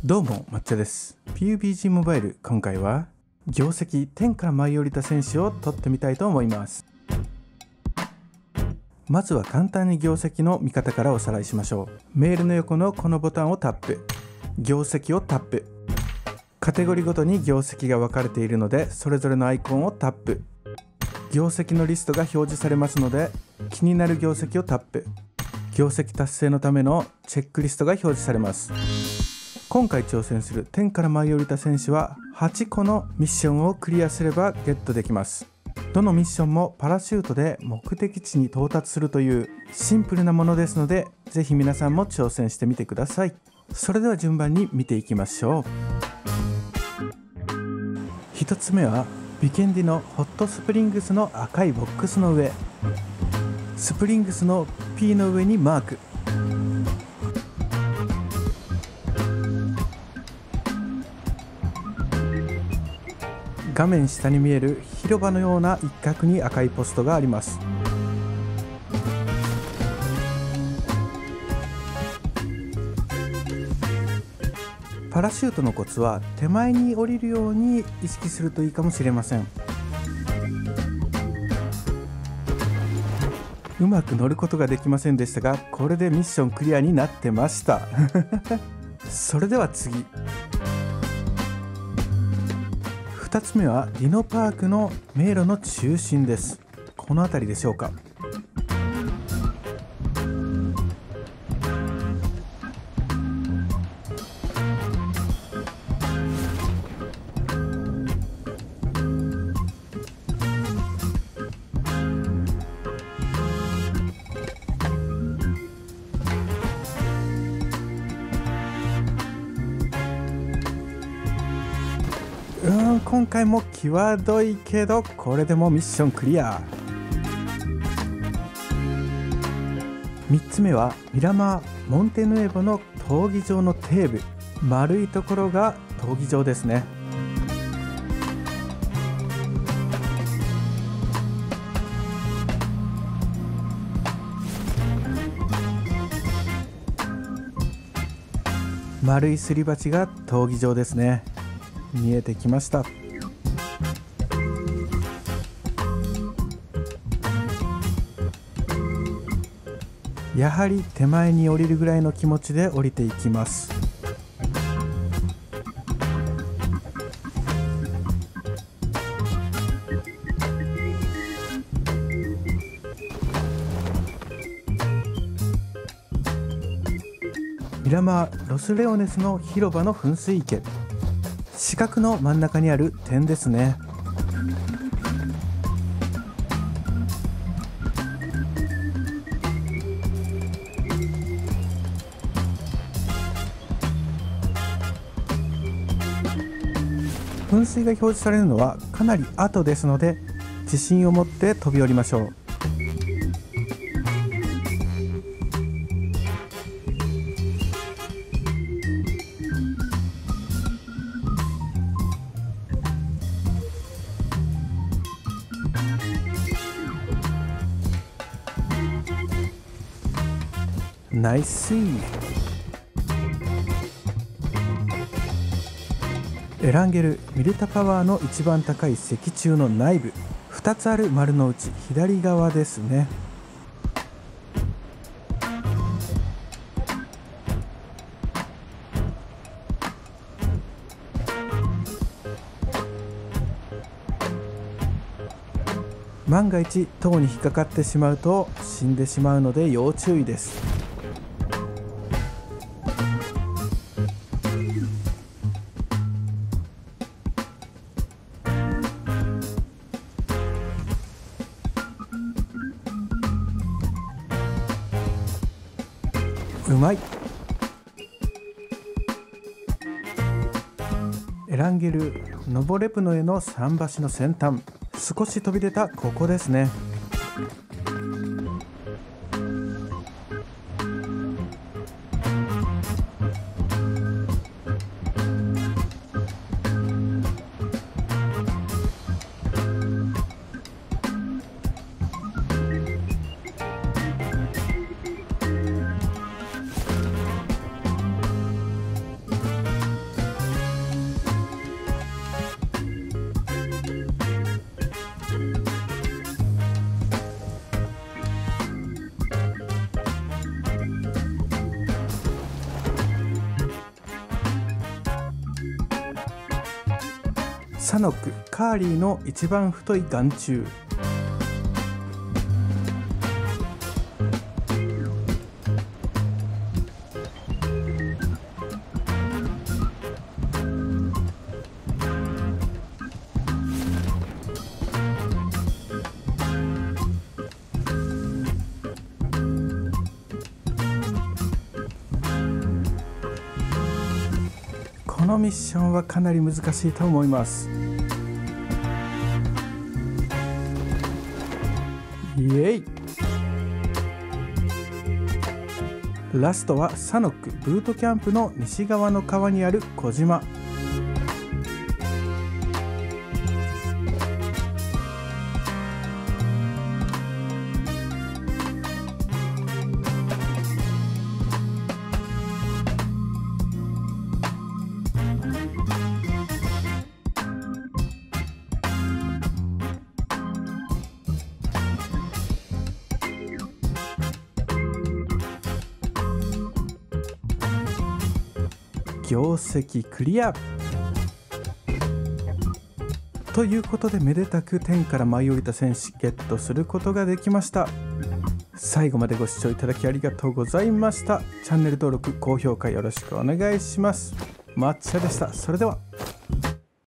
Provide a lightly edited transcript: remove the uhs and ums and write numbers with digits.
どうも抹茶です。 PUBG モバイル、今回は業績天から舞い降りた選手を取ってみたいと思います。まずは簡単に業績の見方からおさらいしましょう。メールの横のこのボタンをタップ、業績をタップ。カテゴリーごとに業績が分かれているので、それぞれのアイコンをタップ。業績のリストが表示されますので、気になる業績をタップ。業績達成のためのチェックリストが表示されます。今回挑戦する天から舞い降りた選手は8個のミッションをクリアすればゲットできます。どのミッションもパラシュートで目的地に到達するというシンプルなものですので、ぜひ皆さんも挑戦してみてください。それでは順番に見ていきましょう。1つ目はビケンディのホットスプリングスの赤いボックスの上、スプリングスの P の上にマーク。画面下に見える広場のような一角に赤いポストがあります。パラシュートのコツは手前に降りるように意識するといいかもしれません。うまく乗ることができませんでしたが、これでミッションクリアになってましたそれでは次、2つ目はディノパークの迷路の中心です。この辺りでしょうか。今回も際どいけど、これでもミッションクリア。3つ目はミラマーモンテヌエボの闘技場の底部、丸いところが闘技場ですね。丸いすり鉢が闘技場ですね。見えてきました。やはり手前に降りるぐらいの気持ちで降りていきます。ミラマーロスレオネスの広場の噴水池、四角の真ん中にある点ですね。噴水が表示されるのはかなり後ですので、自信を持って飛び降りましょう。ナイスー。エランゲルミルタパワーの一番高い石柱の内部、2つある丸のうち左側ですね。万が一塔に引っかかってしまうと死んでしまうので要注意です。うまい。エランゲルノボレプノへの桟橋の先端、少し飛び出たここですね。 サノクカーリーの一番太い眼中。このミッションはかなり難しいと思います。イエイ。ラストはサノックブートキャンプの西側の川にある小島。業績クリアということで、めでたく天から舞い降りた戦士ゲットすることができました。最後までご視聴いただきありがとうございました。チャンネル登録高評価よろしくお願いします。抹茶でした。それでは。